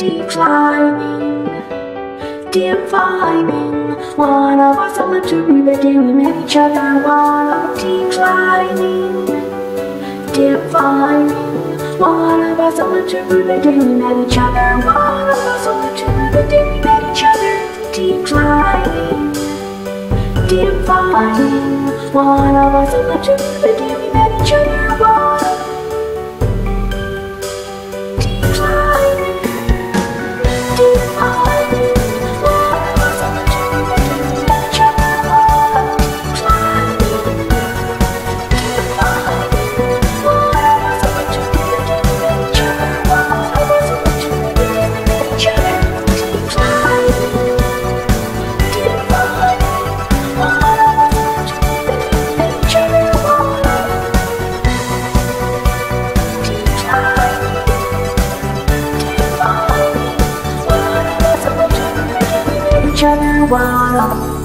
declining, dividing. One of us a little bit, we met each other. One of us declining, dividing. One of us a little bit, we met each other. One of us a little bit, we met each other. Declining, dividing. One of us a little bit, we met each other. Each other, one